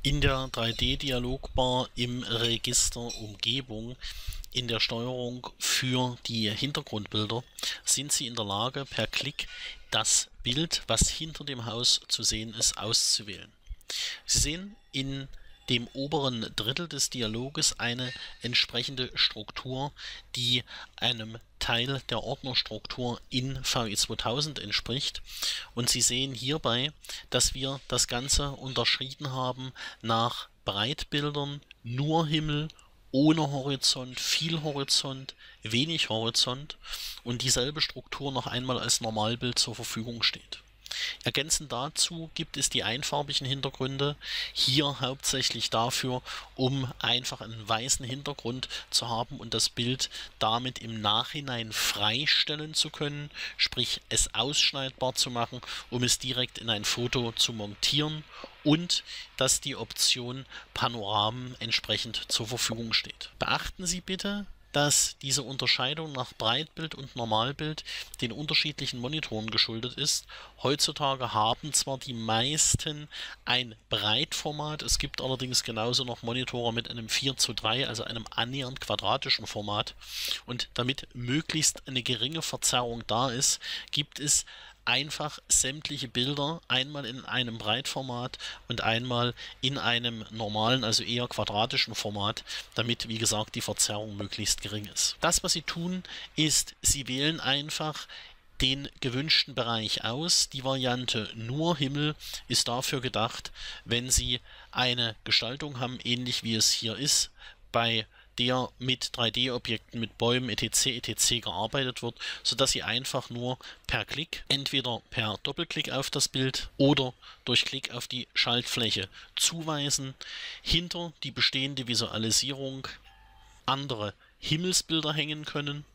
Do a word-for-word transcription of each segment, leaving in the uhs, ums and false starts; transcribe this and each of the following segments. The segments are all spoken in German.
In der drei D-Dialogbar im Register Umgebung in der Steuerung für die Hintergrundbilder sind Sie in der Lage, per Klick das Bild, was hinter dem Haus zu sehen ist, auszuwählen. Sie sehen in dem oberen Drittel des Dialoges eine entsprechende Struktur, die einem Teil der Ordnerstruktur in V E zweitausend entspricht. Und Sie sehen hierbei, dass wir das Ganze unterschieden haben nach Breitbildern, nur Himmel, ohne Horizont, viel Horizont, wenig Horizont und dieselbe Struktur noch einmal als Normalbild zur Verfügung steht. Ergänzend dazu gibt es die einfarbigen Hintergründe, hier hauptsächlich dafür, um einfach einen weißen Hintergrund zu haben und das Bild damit im Nachhinein freistellen zu können, sprich es ausschneidbar zu machen, um es direkt in ein Foto zu montieren, und dass die Option Panoramen entsprechend zur Verfügung steht. Beachten Sie bitte, dass diese Unterscheidung nach Breitbild und Normalbild den unterschiedlichen Monitoren geschuldet ist. Heutzutage haben zwar die meisten ein Breitformat, es gibt allerdings genauso noch Monitore mit einem vier zu drei, also einem annähernd quadratischen Format. Und damit möglichst eine geringe Verzerrung da ist, gibt es einfach sämtliche Bilder einmal in einem Breitformat und einmal in einem normalen, also eher quadratischen Format, damit, wie gesagt, die Verzerrung möglichst gering ist. Das, was Sie tun, ist, Sie wählen einfach den gewünschten Bereich aus. Die Variante nur Himmel ist dafür gedacht, wenn Sie eine Gestaltung haben, ähnlich wie es hier ist, bei der mit drei D-Objekten, mit Bäumen et cetera et cetera gearbeitet wird, sodass Sie einfach nur per Klick, entweder per Doppelklick auf das Bild oder durch Klick auf die Schaltfläche zuweisen, hinter die bestehende Visualisierung andere Himmelsbilder hängen können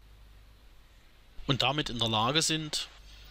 und damit in der Lage sind,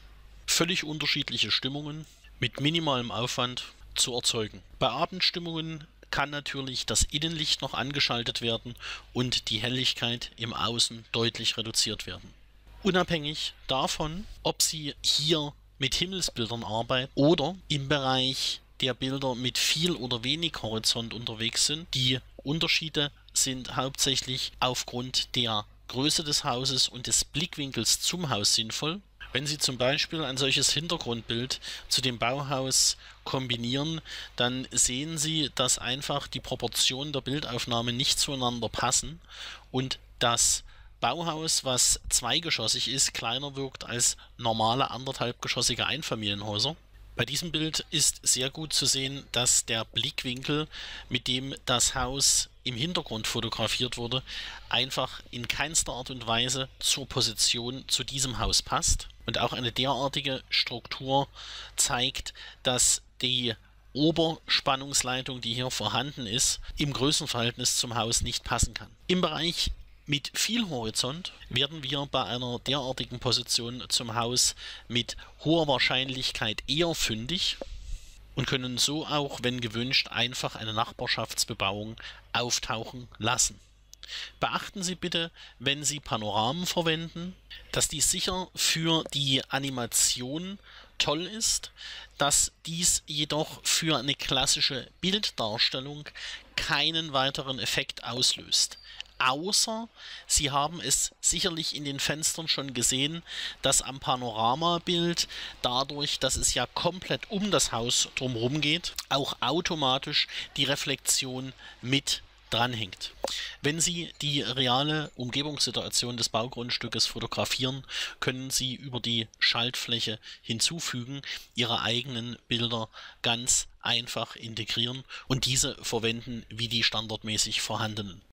völlig unterschiedliche Stimmungen mit minimalem Aufwand zu erzeugen. Bei Abendstimmungen kann natürlich das Innenlicht noch angeschaltet werden und die Helligkeit im Außen deutlich reduziert werden. Unabhängig davon, ob Sie hier mit Himmelsbildern arbeiten oder im Bereich der Bilder mit viel oder wenig Horizont unterwegs sind, die Unterschiede sind hauptsächlich aufgrund der Größe des Hauses und des Blickwinkels zum Haus sinnvoll. Wenn Sie zum Beispiel ein solches Hintergrundbild zu dem Bauhaus kombinieren, dann sehen Sie, dass einfach die Proportionen der Bildaufnahme nicht zueinander passen und das Bauhaus, was zweigeschossig ist, kleiner wirkt als normale anderthalbgeschossige Einfamilienhäuser. Bei diesem Bild ist sehr gut zu sehen, dass der Blickwinkel, mit dem das Haus im Hintergrund fotografiert wurde, einfach in keinster Art und Weise zur Position zu diesem Haus passt. Und auch eine derartige Struktur zeigt, dass die Oberspannungsleitung, die hier vorhanden ist, im Größenverhältnis zum Haus nicht passen kann. Im Bereich mit viel Horizont werden wir bei einer derartigen Position zum Haus mit hoher Wahrscheinlichkeit eher fündig und können so auch, wenn gewünscht, einfach eine Nachbarschaftsbebauung auftauchen lassen. Beachten Sie bitte, wenn Sie Panoramen verwenden, dass dies sicher für die Animation toll ist, dass dies jedoch für eine klassische Bilddarstellung keinen weiteren Effekt auslöst. Außer Sie haben es sicherlich in den Fenstern schon gesehen, dass am Panoramabild, dadurch, dass es ja komplett um das Haus drumherum geht, auch automatisch die Reflexion mit dranhängt. Wenn Sie die reale Umgebungssituation des Baugrundstückes fotografieren, können Sie über die Schaltfläche hinzufügen, Ihre eigenen Bilder ganz einfach integrieren und diese verwenden wie die standardmäßig vorhandenen.